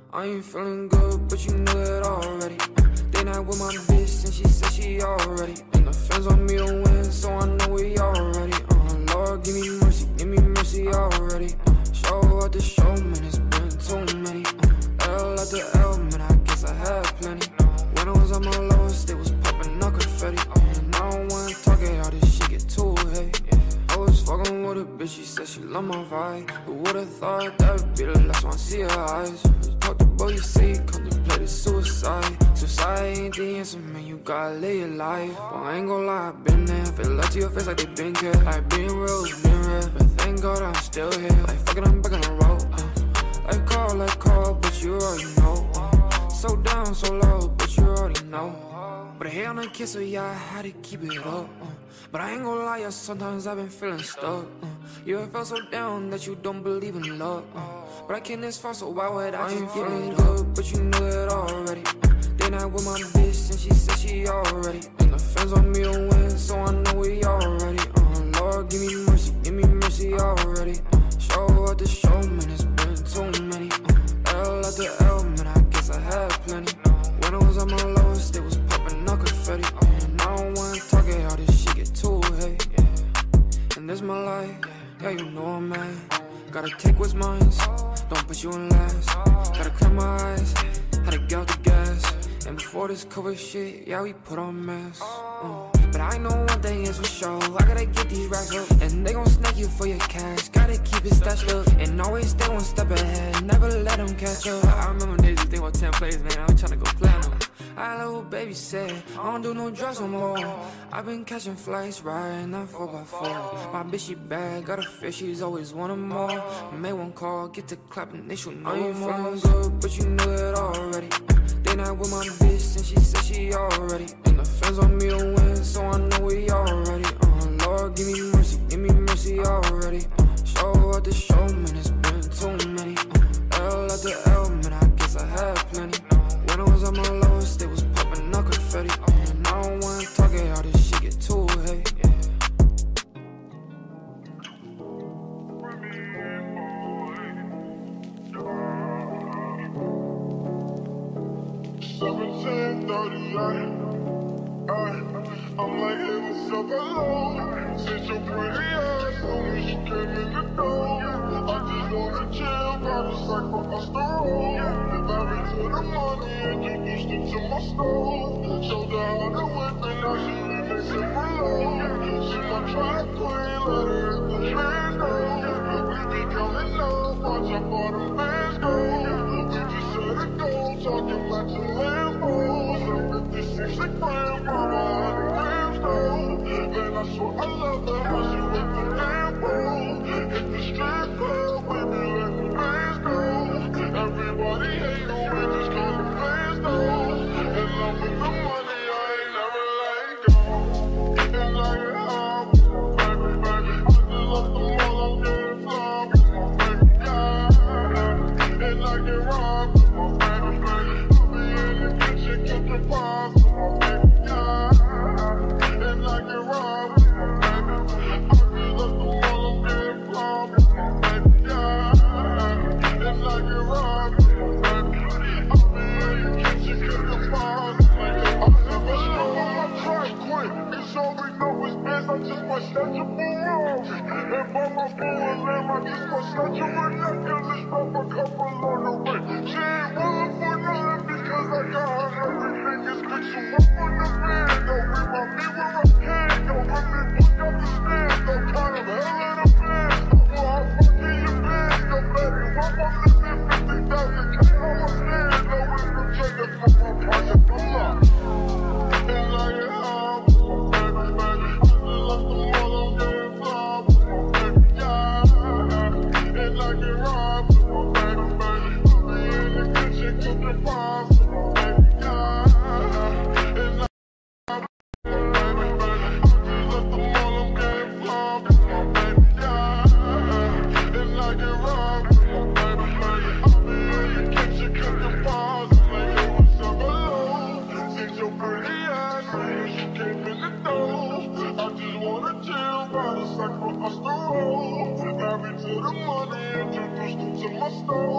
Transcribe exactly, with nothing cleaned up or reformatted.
I ain't feeling good, but you know that already. They not with my bitch, and she said she already. And the fans want me to win, so I know we already. Uh, Lord, give me mercy, give me mercy already. Uh, show out the show, man, it's been too many. Uh, L at the L, man, I guess I had plenty. When I was at my lowest, they was popping up confetti. And I don't wanna talk it, all this shit get too heavy. I was fucking with a bitch, she said she love my vibe. Who would've thought that would be the last one I see her eyes? Talk to boy, you say you contemplated suicide. Suicide ain't the answer, man, you gotta live your life. But I ain't gon' lie, I've been there. Feel love to your face like they been care. Like being real is being real, but thank God I'm still here. Like fuck it, I'm back on the road. uh. Like call, like call, but you already know. uh. So down, so low, but you already know. But I hate on the kiss, so yeah, I had to keep it up. uh. But I ain't gon' lie, yeah, sometimes I've been feeling stuck. uh. You ever felt so down that you don't believe in love? uh. But I came this far, so why would I, I just give it up? But you know that already. uh. They not with my bitch, and she said she already. And the fans want me to win, so I know we already. uh. Lord, give me mercy, give me mercy already. uh. Show out the show, man, it's been too many. uh. L at the L, man, I guess I had plenty. When I was at my lowest, they was popping up confetti. And I don't wanna talk it, all this shit get too heavy. And this my life, yeah, you know I'm mad. Gotta take what's mine, don't put you in last. Gotta clear my eyes, had to get out the gas. And before this COVID shit, yeah, we put on masks. uh. But I know one thing is for sure, I gotta get these racks up. And they gon' snake you for your cash, gotta keep it stashed up. And always stay one step ahead, never let them catch up. I remember days you think about ten plays, man, I was tryna go platinum. I had a little baby said, I don't do no drugs no more. I've been catching flights, riding that four by four. My bitch, she bad, got a fish, she's always wanting more. Made one call, get to clapping, they should know I ain't feeling good, but you know it already. They not with my bitch, and she said she already. And the fans want me to win, so I know we already. Uh, Lord, give me mercy, give me mercy already. Uh, show out the show, man, it's been too many. Uh, L at the L, man, I guess I had plenty. When I was at my lowest, they was popping up confetti. And I don't wanna talk it, all this shit get too heavy. seventeen thirty-eight, I'm like, hey, what's up, hello? Since your pretty ass, soon as you came in the door, I just wanna chill, gotta sacrifice the road. Married to the money, introduced her to my stove. Showed her how to whip and now she leaving super low. She my track queen, let her hit the window. We be coming up, watch how far them bands go. We just set it go, talking about your Lambos. fifty-six a gram, mama, one hundred grams though. Man, I swear I love her, how she with the Lambo. Hit the strip club, we be letting the bands go. Everybody hate on me, just call the fans though. And love with the money, I ain't never let go. And I get high with my baby, baby. I just love the mall, I'm getting fly with my baby, yeah. And I get robbed with my baby, baby. I be in the kitchen, cooking pies with my baby, yeah. And I get robbed with my baby. I just love the mall, I'm getting fly with my baby, yeah. And I get robbed with my baby. I be in the kitchen, cooking pies with my baby. I never show on my track quick. It's all we know is biz, I just might snatch a Ferrari. And by my full limb, I just might snatch a ridiculous drop a couple on the way. She ain't willing for nothing because I got her everything is fixing up on the bed. Don't remind me where I came, don't let me book up the stairs. Don't kind of hell in the bed. Well, how fucking you been? Yo, baby, what I'm living fifty thousand K on my stairs. No, it's the trigger for my project, I'm up. And I get high with my baby, baby. I just love the mall, I'm getting fly with my baby, yeah. And I get robbed with my baby, baby. I be in the kitchen cooking pies with my baby, yeah. And I Married to the money, introduced him to my stove.